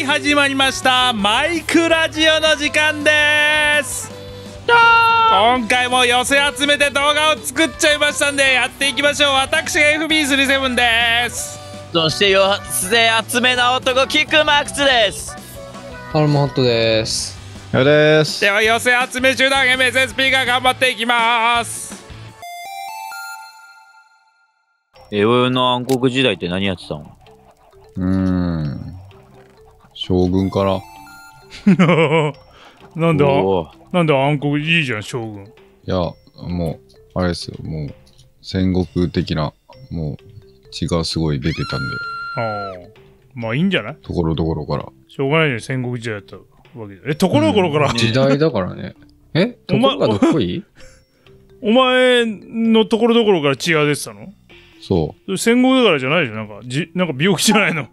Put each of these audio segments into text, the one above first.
はい始まりましたマイクラジオの時間です。今回も寄せ集めて動画を作っちゃいましたんでやっていきましょう。私が FB37 です。 そして寄せ集めな男キックマックスです。 ハルモホットです。 よです。 では寄せ集め集団 MSSP が頑張っていきます。 俺の暗黒時代って何やってたの？ 将軍かな。 なんで暗黒いいじゃん将軍。 いや、もうあれですよ、もう戦国的な、もう血がすごい出てたんで。 ああ、まあいいんじゃない？ ところどころから。 しょうがないね、戦国時代だったわけで。ところどころから、 時代だからね。ところがどっこいい？ お前のところどころから血が出てたの？ そう。 戦国だからじゃないでしょ。なんか病気じゃないの？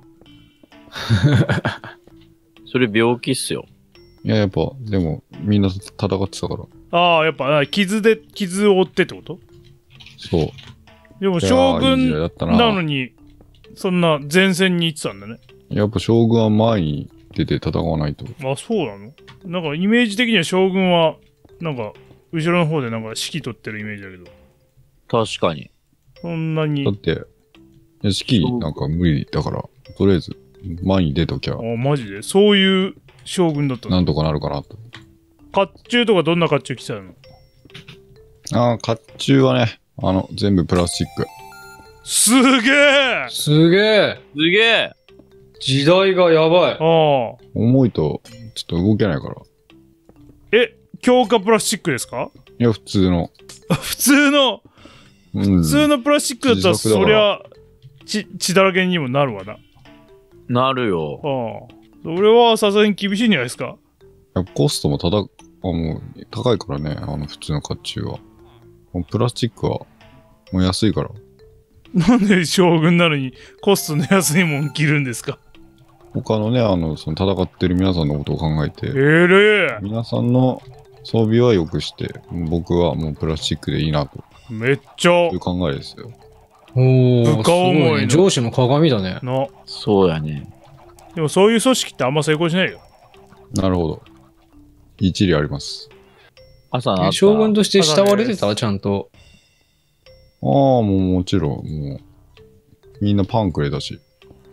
それ病気っすよ。 いや、やっぱ、でも、みんな戦ってたから。 ああ、やっぱ、傷を負ってってこと？ そう。 でも、将軍いい時代だったな。 なのに、そんな前線に行ってたんだね。 やっぱ将軍は前に出て戦わないと。 あ、そうなの？なんか、イメージ的には将軍は、なんか、後ろの方でなんか指揮取ってるイメージだけど。 確かに。 そんなに。 だって、いや指揮なんか無理だから、とりあえず、前に出ときゃ。 あ、マジで？そういう将軍だったの？ なんとかなるかなと。 甲冑とかどんな甲冑着てたの？ 甲冑はね、全部プラスチック。 すげえ！ すげえ！ すげえ！ 時代がやばい。 ああ。 重いと、ちょっと動けないから。 強化プラスチックですか？ いや、普通の。 普通のプラスチックだったら、そりゃ、血だらけにもなるわな。 なるよ。 ああ。それはさすがに厳しいんじゃないですか？ やっぱコストももう高いからね、普通の甲冑は。プラスチックは、もう安いから。 なんで将軍なのにコストの安いもん着るんですか？ 他のね、その戦ってる皆さんのことを考えて、皆さんの装備は良くして、僕はもうプラスチックでいいなと。 めっちゃ。 いう考えですよ。 おー、 部下思いの上司の鏡だね。 そうやね。 でもそういう組織ってあんま成功しないよ。 なるほど。一理あります。 朝なった。 将軍として慕われてた？ちゃんと。 ああ、もちろん、もう、みんなパンくれたし。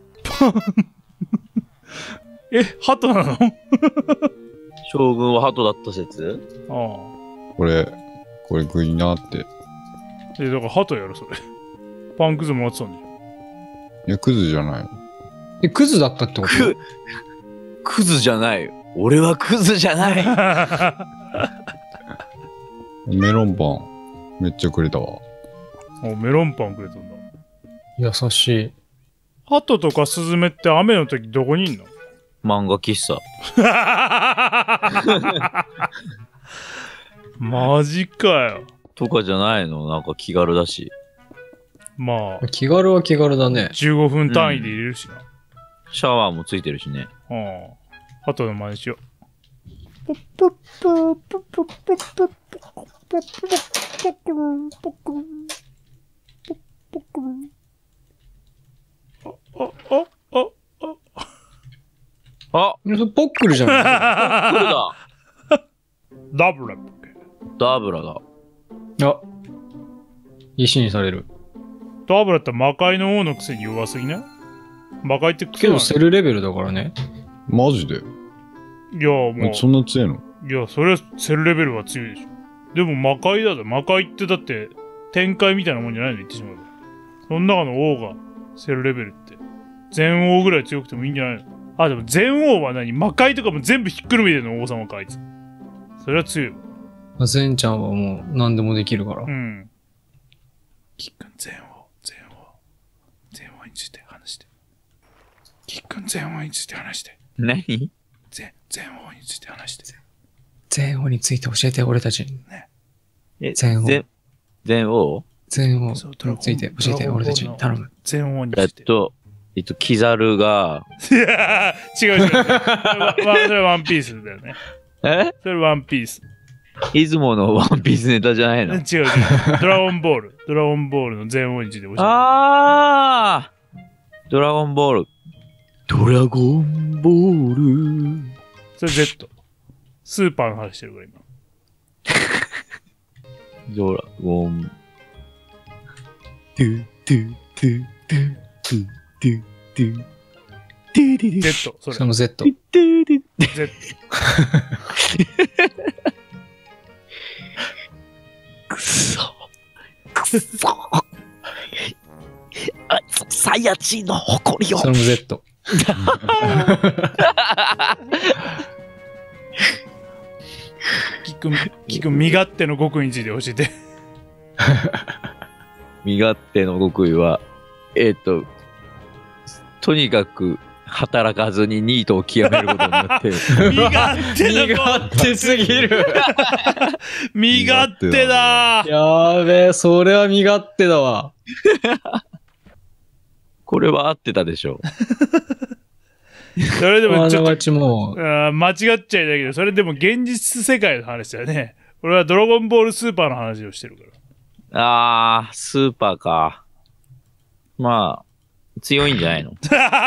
鳩なの？ 将軍は鳩だった説？ ああ。 これ食いなって。 だから鳩やろ、それ。パンくずもらってたんでしょ。 いや、クズじゃない。 クズだったってこと？ クズじゃない。俺はクズじゃない。 メロンパン、めっちゃくれたわ。 メロンパンくれたんだ。 優しい。 鳩とかスズメって雨の時どこにいんの？ 漫画喫茶。 マジかよ。 とかじゃないの？なんか気軽だし。 まあ。 気軽は気軽だね。 15分単位で入れるしな。 シャワーもついてるしね。 鳩の真似しよう。 あ、 ポックルじゃない？ ポックルだ。 ダブラ。 ダブラだ。 あ、石にされる。 ダブラって魔界の王のくせに弱すぎない？魔界ってけどセルレベルだからね。 マジで？ いや、もう。 そんな強いの？ いや、それはセルレベルは強いでしょ。でも魔界だぞ。魔界ってだって、天界みたいなもんじゃないの言ってしまう。その中の王がセルレベルって。全王ぐらい強くてもいいんじゃないの？あ、でも全王は何？魔界とかも全部ひっくるめての王様か、あいつ。それは強いわ。 ゼンちゃんはもう何でもできるから。 うん。キックン全王について話して。キックン全王について話して。 何？ 全王について話して。 全王について教えて、俺たちに。 ね。 全王。 全王？ 全王について教えて、俺たちに。頼む。 全王について。 キザルが。 いや違う。それワンピースだよね。それワンピース。 出雲のワンピースネタじゃないの？ 違う。ドラゴンボールの全王について教えて。 ドラゴンボール。 ドラゴンボール。 それ Z。スーパーの話してるから今。 ドラゴン。トゥトゥトゥトゥトゥトゥトゥトゥトゥ Z。それ。 それも Z。 トゥトゥ Z。 くそ。くそ。あ、サイヤチの誇りを。 それも Z。 キくん、身勝手の極意について教えて。 身勝手の極意は、とにかく働かずにニートを極めることになってる。 身勝手身勝手すぎる。 身勝手だー。 やーべえ、それは身勝手だわ。 これは合ってたでしょ。 それでもちょっとあながちもう、 間違っちゃいないけど、それでも現実世界の話だよね。俺はドラゴンボールスーパーの話をしてるから。 スーパーか。まあ、強いんじゃないの？ じゃ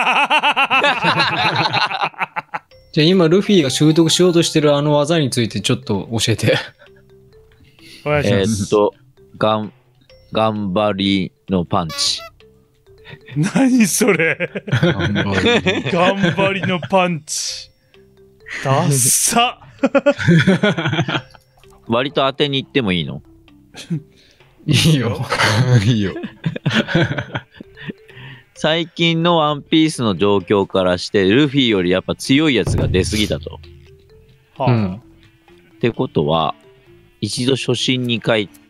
あ今ルフィが習得しようとしてるあの技についてちょっと教えて。 お願いします。 頑張りのパンチ。 何それ頑張頑張りのパンチ。ダッサ。 割と当てに行ってもいいの？ りいいよ。 いいよ。 最近のワンピースの状況からして、ルフィよりやっぱ強いやつが出すぎたと。 はあ、 うん。 ってことは、一度初心に帰って、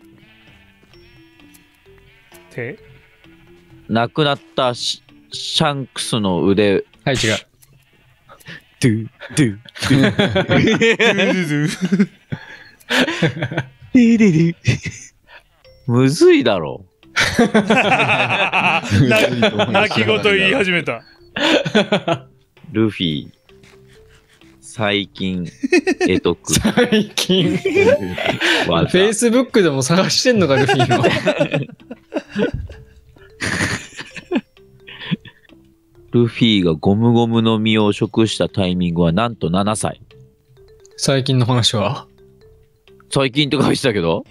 亡くなったシャンクスの腕、 はい、違う。 ドゥ、ドゥ、むずいだろ。 泣き言言い始めた。 ルフィ、最近、得得。 最近。フェイスブックでも探してんのか、ルフィの。 ルフィがゴムゴムの実を食したタイミングはなんと7歳。 最近の話は最近って書いてたけど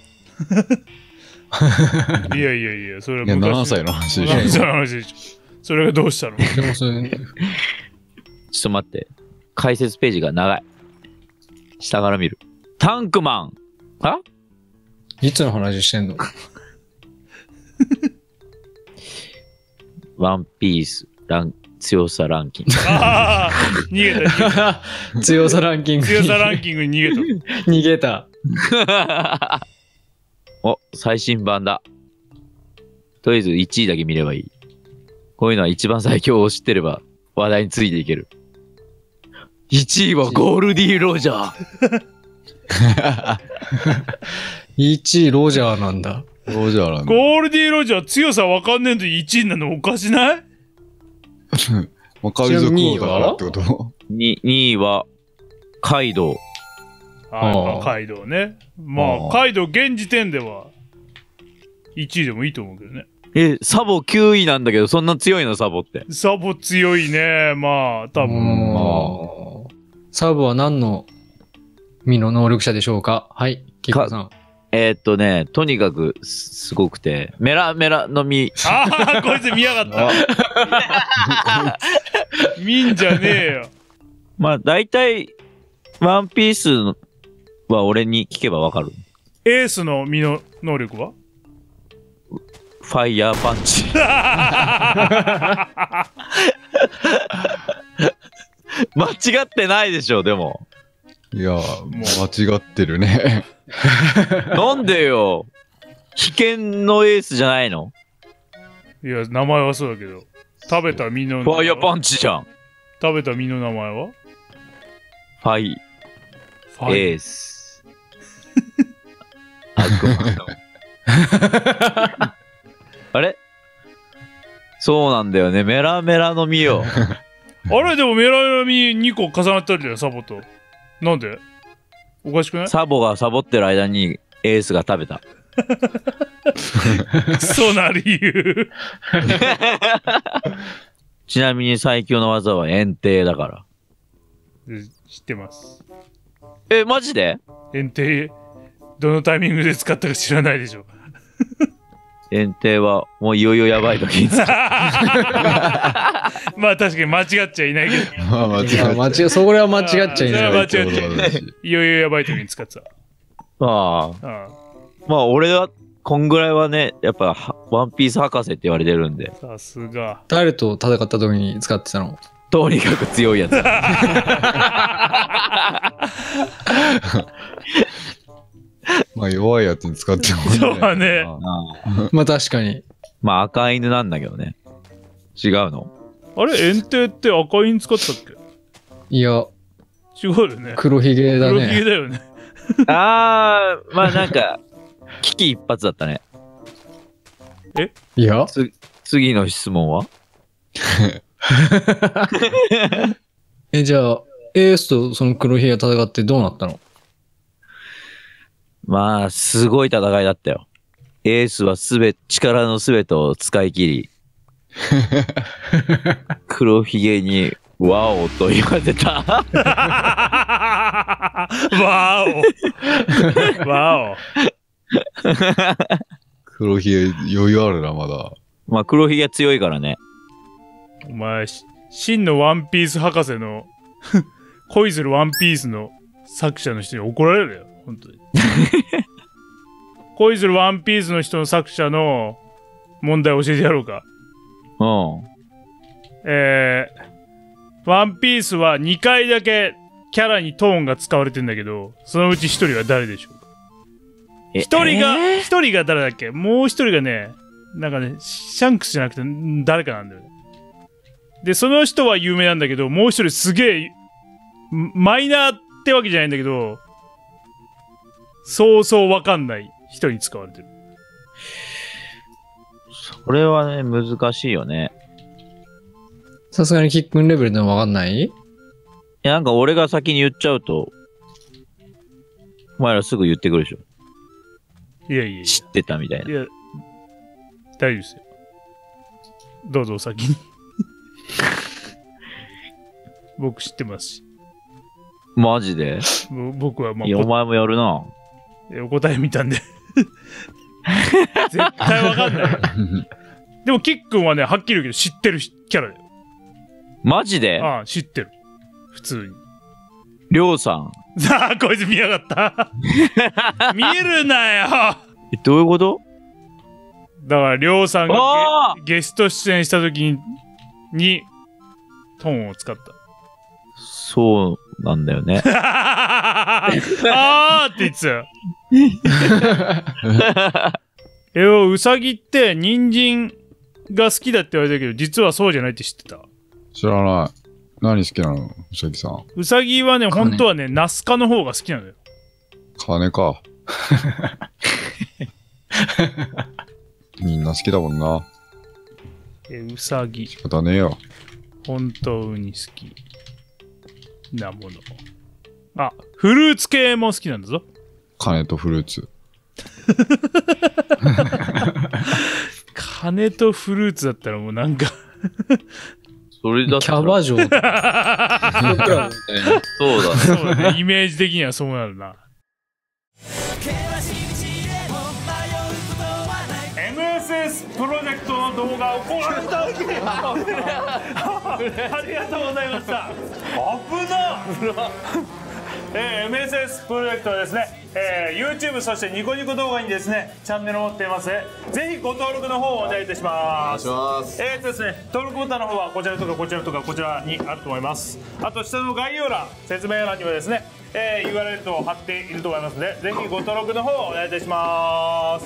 いやいやいや、それいや、7 は昔歳の話でしょ。 7歳の話でしょ。それがどうしたの？ でもそれ、 ちょっと待って。解説ページが長い。下から見る。タンクマン。あ？ いつの話してんの？ ワンピース強さランキング。 ああ、逃げた。 強さランキング。 強さランキングに逃げた。 逃げた。 お、最新版だ。とりあえず1位だけ見ればいい。こういうのは一番最強を知ってれば話題についていける。1位はゴールディ・ロジャー。 1位ロジャーなんだ。 ロジャーなんだ。 ゴールディ・ロジャー強さわかんねえのに1位なのおかしない？ まあ、海賊王だからってこと？ 2位はカイドウ。 ああ、カイドウね。まあ、カイドウ現時点では1位でもいいと思うけどね。 サボ9位なんだけど、そんな強いのサボって。 サボ強いね。まあ、多分。 サブは何の身の能力者でしょうか？はい、キッカさん。 とにかくすごくて、メラメラの実。 ああ、こいつ見やがった。見んじゃねえよ。 まあ、大体、ワンピースは俺に聞けばわかる。 エースの身の能力は？ ファイヤーパンチ。間違ってないでしょ、でも。 いや、もう間違ってるね。 なんでよ。危険のエースじゃないの？ いや、名前はそうだけど。食べた身の。 ファイヤーパンチじゃん。 食べた身の名前は？ ファイエース。悪魔の。あれ？そうなんだよね。メラメラの実よ。 あれでもメラメラ実2個重なったりだよ、サボと。なんで？おかしくない？ サボがサボってる間にエースが食べた。 クソな理由。 ちなみに最強の技は炎帝だから。 知ってます。 え、マジで？ 炎帝、どのタイミングで使ったか知らないでしょ。 炎帝はもういよいよやばい時に使う。 まあ確かに間違っちゃいないけど。 まあ間違いや間違それは間違っちゃいそれは間ない。 違っちゃいない。いよいよやばい時に使ってた。 ああ。 あまあ俺は、こんぐらいはね、やっぱ、ワンピース博士って言われてるんで、 さすが。 誰と戦った時に使ってたの？ とにかく強いやつ。 まあ弱いやつに使ってもそうだね。 まあ確かに。 まあ赤犬なんだけどね。違うの？ あれ、炎帝って赤イン使ったっけ？ いや、 違うよね。 黒ひげだ黒ひげね。 だよね。 あー、まあなんか、危機一髪だったね。 いや、 次の質問は？ じゃあ、エースとその黒ひげが戦ってどうなったの？ まあ、すごい戦いだったよ。エースは力のすべてを使い切り、黒ひげに、ワオと言わせた。 わお。わお。 黒ひげ余裕あるな、まだ。 まあ、黒ひげ強いからね。 お前、真のワンピース博士の恋するワンピースの作者の人に怒られるよ、本当に。恋するワンピースの人の作者の問題を教えてやろうか。 うん。 ワンピースは2回だけキャラにトーンが使われてんだけど、そのうち1人は誰でしょうか？1人が誰だっけ？もう1人がね、なんかね、シャンクスじゃなくて誰かなんだよね。で、その人は有名なんだけど、もう1人すげえ、マイナーってわけじゃないんだけど、そうそうわかんない人に使われてる。 それはね、難しいよね。 さすがにキックンレベルでもわかんない？ いや、なんか俺が先に言っちゃうと、お前らすぐ言ってくるでしょ。 いやいやい知ってたみたいな。 や、大丈夫ですよ。どうぞお先に。僕知ってますし。 マジで？ 僕はまあ、 いや、お前もやるな。 お答え見たんで。絶対わかんない。でも、キックンはね、はっきり言うけど知ってるキャラだよ。 マジで？ ああ、知ってる。普通に。 りょうさん。 さあ、こいつ見やがった。見るなよ。 どういうこと？ だから、りょうさんがゲスト出演した時にトーンを使った。 そうなんだよね。 あーって言ってたよ。うさぎって人参が好きだって言われたけど、実はそうじゃないって知ってた？ 知らない。何好きなのうさぎさん。 うさぎはね、本当はね、ナスカの方が好きなのよ。 金か。みんな好きだもんな。 うさぎ。 仕方ねえよ。 本当に好きなもの。あ、フルーツ系も好きなんだぞ。 金とフルーツ。 金とフルーツだったらもうなんかそれだったらキャバ嬢。 そうだね。 そうだね。イメージ的にはそうなるな。MSS プロジェクトの動画をご覧いただきありがとうございました。危なMSS プロジェクトはですね、YouTube そしてニコニコ動画にですねチャンネルを持っています。ぜひご登録の方をお願いいたします。お願いします。ですね、登録ボタンの方はこちらとかこちらとかこちらにあると思います。あと下の概要欄、説明欄にはですね、URL と貼っていると思いますので、ぜひご登録の方をお願いいたします。